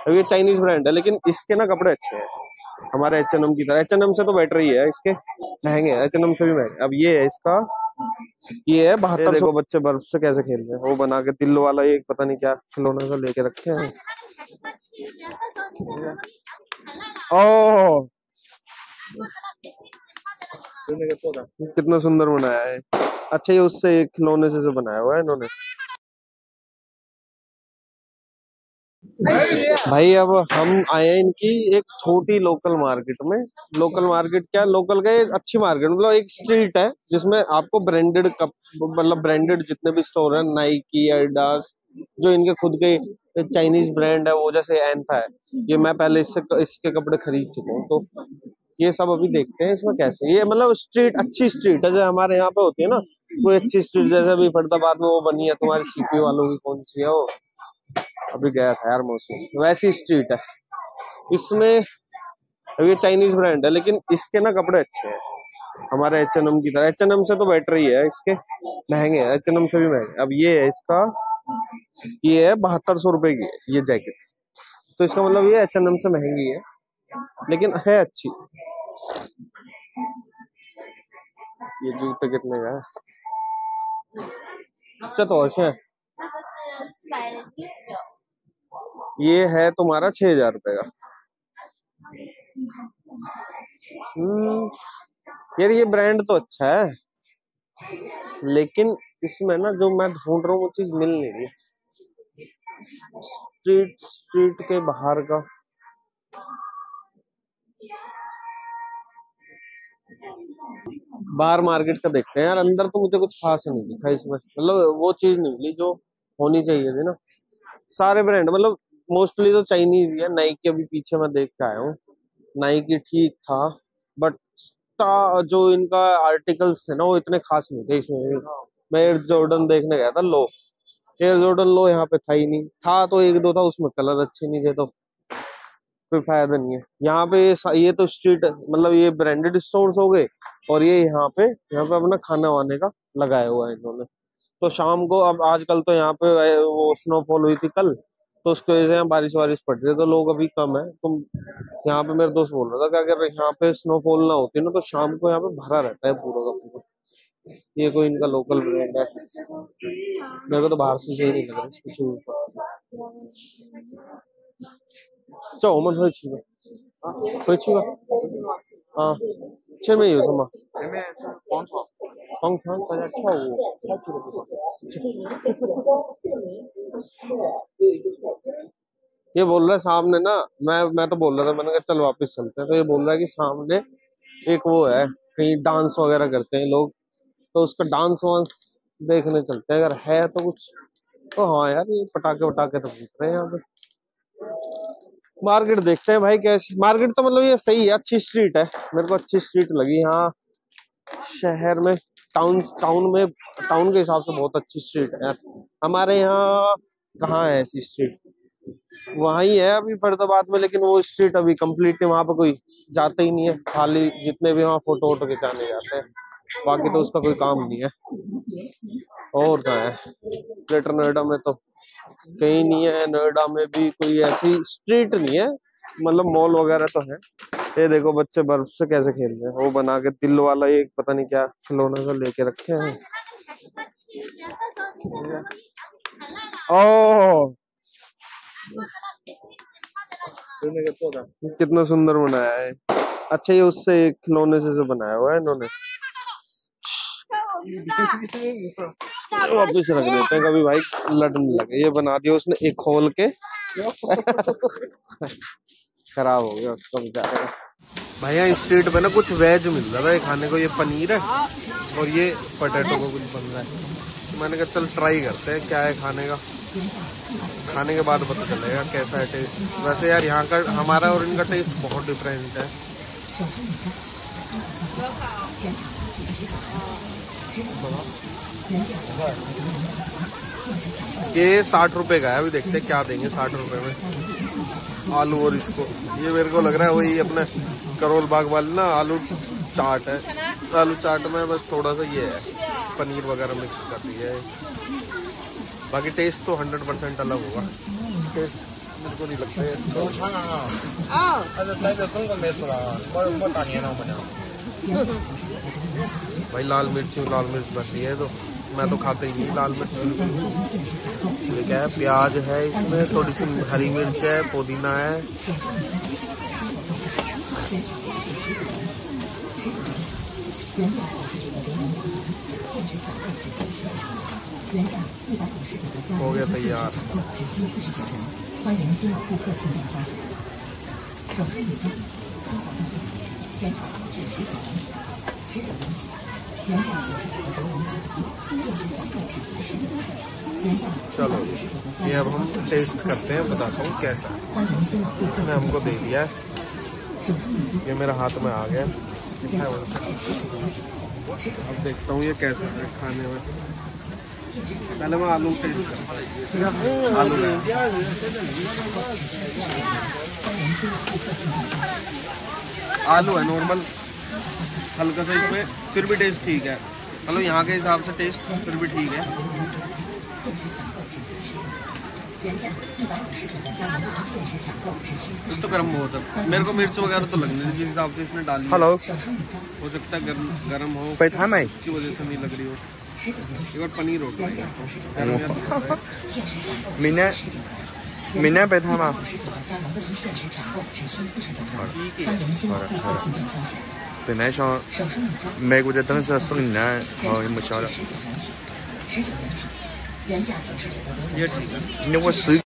अब ये Chinese brand है लेकिन इसके ना कपड़े अच्छे हैं, हमारे H&M की तरह। H&M से तो बेटर ही है, इसके महंगे हैं, H&M से भी महंगे। अब ये है इसका, ये है 7200। देखो बच्चे बर्फ से कैसे खेल रहे हैं, वो बना के दिल वाला ये पता नहीं क्या खिलौने से लेके रखे हैं। ओह कितना सुंदर बनाया है। अच्छा ये उससे एक खिलौने से बनाया हुआ है इन्होंने। भाई अब हम आए हैं इनकी एक छोटी लोकल मार्केट में। लोकल मार्केट क्या, लोकल का एक अच्छी मार्केट, मतलब एक स्ट्रीट है जिसमें आपको ब्रांडेड कप, मतलब ब्रांडेड जितने भी स्टोर है, नाइकी, एडिडास, जो इनके खुद के चाइनीज ब्रांड है, वो जैसे एंथा है, ये मैं पहले इसके कपड़े खरीद चुका हूँ। तो ये सब अभी देखते हैं इसमें कैसे। ये मतलब स्ट्रीट अच्छी स्ट्रीट है, जो हमारे यहाँ पे होती है ना कोई अच्छी स्ट्रीट, जैसे अभी फरीदाबाद में वो बनी है तुम्हारी सीपी वालों की, कौन सी है वो, अभी गया था यार मौसम, वैसी स्ट्रीट है। इसमें अब ये चाइनीज ब्रांड है लेकिन इसके ना कपड़े अच्छे हैं, हमारे H&M की तरह। H&M से तो बेटर ही है, इसके महंगे हैं, H&M से भी महंगे। अब ये है इसका, ये है 7200 रुपए की है ये जैकेट। तो इसका मतलब ये H&M से महंगी है लेकिन है अच्छी। ये जूते कितने का है? अच्छा तो है, ये है तुम्हारा 6000 रुपए का। यार ये ब्रांड तो अच्छा है लेकिन इसमें ना जो मैं ढूंढ रहा हूँ वो चीज मिल नहीं रही। स्ट्रीट के बाहर का बाहर मार्केट का देखते हैं यार। अंदर तो मुझे कुछ खास नहीं दिखा इसमें, मतलब वो चीज नहीं मिली जो होनी चाहिए थी ना। सारे ब्रांड मतलब मोस्टली तो चाइनीज ही है। नाइकी अभी पीछे मैं देख के आया हूँ, नाइकी ठीक था बट जो इनका आर्टिकल्स थे ना वो इतने खास नहीं थे इसमें। मैं एयर जॉर्डन देखने गया था, लो एयर जॉर्डन लो यहाँ पे था ही नहीं, था तो एक दो था, उसमें कलर अच्छे नहीं थे, तो कोई फायदा नहीं है। यहाँ पे ये तो स्ट्रीट मतलब ये ब्रांडेड स्टोर्स हो गए, और ये यहाँ पे अपना खाना वाने का लगाया हुआ है इन्होंने। तो शाम को, अब आजकल तो यहाँ पे वो स्नोफॉल हुई थी कल, तो उसकी वजह से यहाँ बारिश वारिश पड़ रही है, तो लोग अभी कम है। तो यहाँ पे मेरे दोस्त बोल रहा था कि अगर यहाँ पे स्नोफॉल ना होती ना तो शाम को यहाँ पे भरा रहता है पूरा का पूरा। ये कोई इनका लोकल ब्रांड है, मेरे को तो बाहर से सही नहीं लग रहा इसके शूज।这我们可以去的，可以去吧？啊，前面有什么？前面是广场，广场大家跳舞拍照的地方。ये बोल रहा है सामने ना, मैं तो बोल रहा था, मैंने कहा चल वापस चलते हैं, तो ये बोल रहा है कि सामने एक वो है, कहीं डांस वगैरह करते हैं लोग, तो उसका डांस वांस देखने चलते हैं, अगर है तो कुछ। तो हाँ यार ये पटाखे वटाखे तो पूछ रहे हैं यहाँ पे। मार्केट देखते हैं भाई कैसी मार्केट, तो मतलब ये सही है, अच्छी स्ट्रीट है, मेरे को अच्छी स्ट्रीट लगी यहाँ शहर में। टाउन के हिसाब से बहुत अच्छी स्ट्रीट है। हमारे यहाँ कहाँ है ऐसी स्ट्रीट, वहाँ ही है अभी फरीदाबाद में, लेकिन वो स्ट्रीट अभी कंप्लीटली वहां पे कोई जाता ही नहीं है, खाली जितने भी वहाँ फोटो वोटो खिंचाने जाते हैं, बाकी तो उसका कोई काम नहीं है। और कहाँ है ग्रेटर नोएडा में तो कहीं नहीं है, नोएडा में भी कोई ऐसी स्ट्रीट नहीं है, मतलब मॉल वगैरह तो है। ये देखो बच्चे बर्फ से कैसे खेल रहे हैं, वो बना के दिल वाला ये पता नहीं क्या खिलौने से लेके रखे हैं। ओह कितना सुंदर बनाया है। अच्छा ये उससे एक खिलौने से बनाया हुआ है इन्होंने। वापिस रख देते हैं, कभी भाई लड़ने लगे। ये बना दिया उसने एक खोल के खराब हो गया उसका बेचारे। भैया इस स्ट्रीट पे ना कुछ वेज मिल रहा है खाने को, ये पनीर है और ये पोटैटो को कुछ बन रहा है। तो मैंने कहा चल ट्राई करते हैं क्या है खाने का, खाने के बाद पता चलेगा कैसा है टेस्ट। वैसे यार यहाँ का हमारा और इनका टेस्ट बहुत डिफरेंट है। ये 60 रुपए का है, अभी देखते हैं क्या देंगे 60 रुपए में। आलू और इसको, ये मेरे को लग रहा है वही अपने करोल बाग वाली ना आलू चाट है। आलू चाट में बस थोड़ा सा ये है पनीर वगैरह मिक्स कर दिया है, बाकी टेस्ट तो 100% अलग होगा। टेस्ट मेरे को नहीं लगता है। भाई लाल मिर्च बन रही है, तो मैं तो खाता ही नहीं लाल मिर्च। ये क्या है, प्याज है इसमें, थोड़ी सी हरी मिर्च है, पुदीना है। हो गया तैयार। चलो ये अब हम टेस्ट करते हैं, बताता हूँ कैसा है। इसने हमको दे दिया है, ये मेरे हाथ में आ गया। अब देखता हूँ ये कैसा है खाने में। पहले मैं आलू टेस्ट करता हूँ। आलू है नॉर्मल, हल्का सा इसमें, फिर भी टेस्ट ठीक है। मतलब यहाँ के हिसाब से टेस्ट फिर भी ठीक है। तो गर्म बहुत है, मेरे को मिर्च वगैरह तो लगने जिस हिसाब से इसने डाली। हेलो, हो सकता है गर्म हो, इसकी वजह से नहीं लग रही हो। एक बार पनीर हो 明年备胎吗？本来想美国的灯是送你那，好也没销了。 ये ठीक है। 你我10